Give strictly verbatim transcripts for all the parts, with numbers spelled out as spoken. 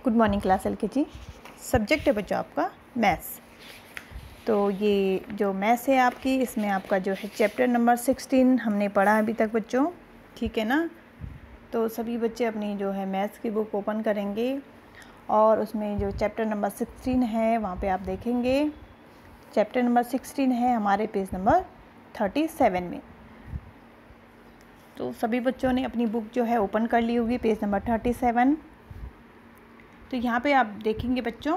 Good morning class L के जी। Subject है बच्चों आपका मैथ्स। तो ये जो मैथ्स है आपकी, इसमें आपका जो है चैप्टर नंबर सिक्सटीन हमने पढ़ा अभी तक बच्चों, ठीक है ना। तो सभी बच्चे अपनी जो है मैथ्स की बुक ओपन करेंगे और उसमें जो चैप्टर नंबर सिक्सटीन है वहाँ पे आप देखेंगे। चैप्टर नंबर सिक्सटीन है हमारे पेज नंबर थर्टी सेवन में। तो सभी बच्चों ने अपनी बुक जो है ओपन कर ली होगी, पेज नंबर थर्टी सेवन। तो यहाँ पे आप देखेंगे बच्चों,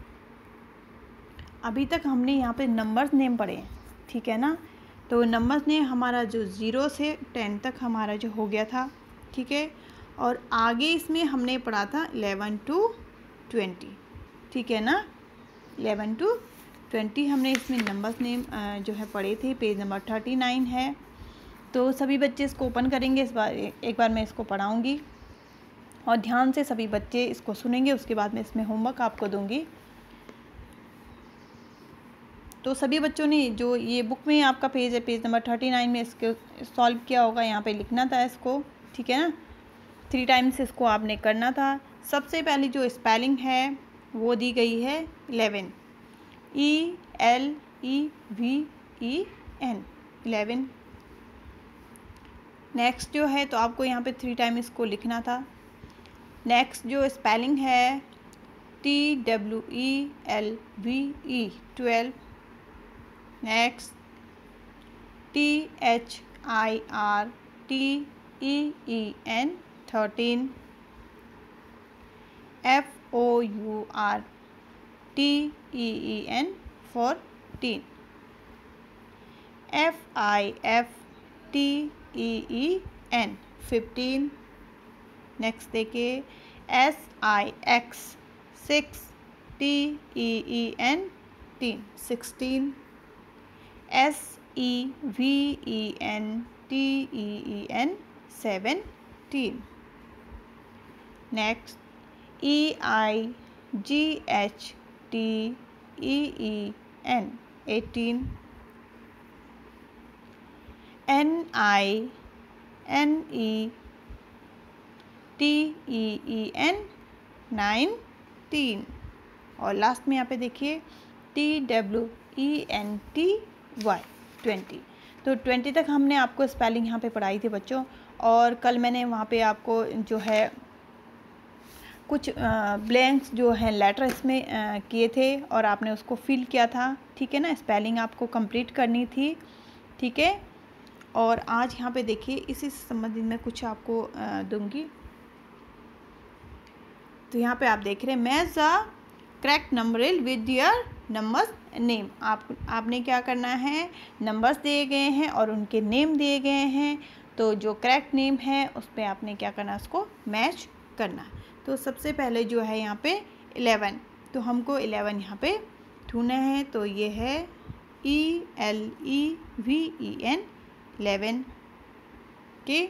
अभी तक हमने यहाँ पे नंबर्स नेम पढ़े हैं, ठीक है ना। तो नंबर्स नेम हमारा जो ज़ीरो से टेन तक हमारा जो हो गया था, ठीक है। और आगे इसमें हमने पढ़ा था इलेवन टू ट्वेंटी, ठीक है ना। इलेवन टू ट्वेंटी हमने इसमें नंबर्स नेम जो है पढ़े थे, पेज नंबर थर्टी नाइन है। तो सभी बच्चे इसको ओपन करेंगे। इस बार एक बार मैं इसको पढ़ाऊँगी और ध्यान से सभी बच्चे इसको सुनेंगे, उसके बाद मैं इसमें होमवर्क आपको दूंगी। तो सभी बच्चों ने जो ये बुक में आपका पेज है, पेज नंबर थर्टी नाइन में इसको सॉल्व किया होगा। यहाँ पे लिखना था इसको, ठीक है ना। थ्री टाइम्स इसको आपने करना था। सबसे पहले जो स्पेलिंग है वो दी गई है eleven, E L E V E N, eleven. Next जो है तो आपको यहाँ पे थ्री टाइम इसको लिखना था। नेक्स्ट जो स्पेलिंग है T W E L V E, twelve. Next T H I R T E E N, thirteen. F O U R T E E N, fourteen. F I F T E E N, fifteen. Next देखिए S I X, six, T E E N, teen, sixteen. S E V E N T E E N, seventeen. Next E I G H T E E N, eighteen. N I N E T E E N, nineteen. और last में यहाँ पे देखिए T W E N T Y, twenty. तो twenty तक हमने आपको spelling यहाँ पे पढ़ाई थी बच्चों। और कल मैंने वहाँ पे आपको जो है कुछ ब्लैंक्स जो हैं लेटर इसमें किए थे और आपने उसको फिल किया था, ठीक है ना। स्पेलिंग आपको कंप्लीट करनी थी, ठीक है। और आज यहाँ पे देखिए इसी से संबंधित मैं कुछ आपको दूंगी। तो यहाँ पे आप देख रहे हैं match the correct numeral with your numbers name. आप आपने क्या करना है, नंबर्स दिए गए हैं और उनके नेम दिए गए हैं। तो जो करेक्ट नेम है उस पर आपने क्या करना है, उसको मैच करना। तो सबसे पहले जो है यहाँ पे इलेवन, तो हमको इलेवन यहाँ पे ढूंढना है। तो ये है E L E V E N, eleven के।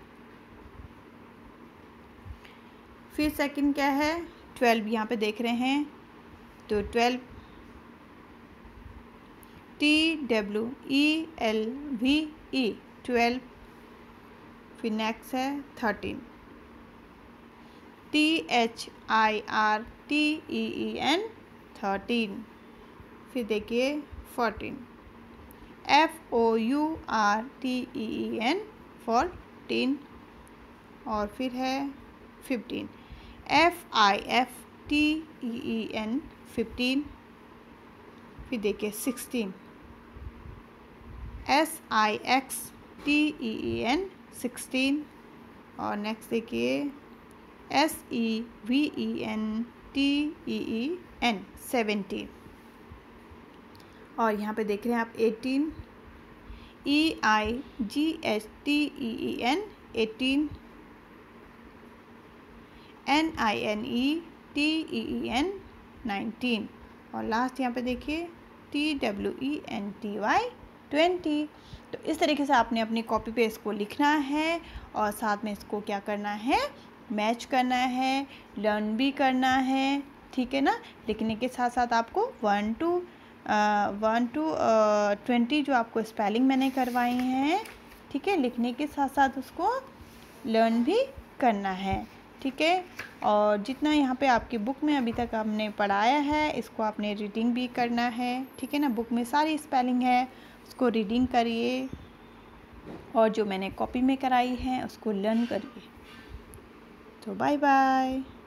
फिर सेकंड क्या है, ट्वेल्व, यहाँ पे देख रहे हैं। तो twelve T W E L V E, twelve. फिर नेक्स्ट है thirteen, T H I R T E E N, thirteen. फिर देखिए fourteen, F O U R T E E N, fourteen. और फिर है fifteen, F I F T E E N, fifteen. फिर देखिए sixteen, S I X T E E N, sixteen. और next देखिए S E V E N T E E N, seventeen. और यहाँ पे देख रहे हैं आप eighteen, E I G H T E E N, eighteen. N I N E T E E N, nineteen. और लास्ट यहाँ पे देखिए T W E N T Y, twenty. तो इस तरीके से आपने अपनी कॉपी पे इसको लिखना है और साथ में इसको क्या करना है, मैच करना है, लर्न भी करना है, ठीक है ना। लिखने के साथ साथ आपको one two one two twenty जो आपको स्पेलिंग मैंने करवाई हैं, ठीक है, लिखने के साथ साथ उसको लर्न भी करना है, ठीक है। और जितना यहाँ पे आपकी बुक में अभी तक हमने पढ़ाया है इसको आपने रीडिंग भी करना है, ठीक है ना। बुक में सारी स्पेलिंग है उसको रीडिंग करिए और जो मैंने कॉपी में कराई है उसको लर्न करिए। तो बाय बाय।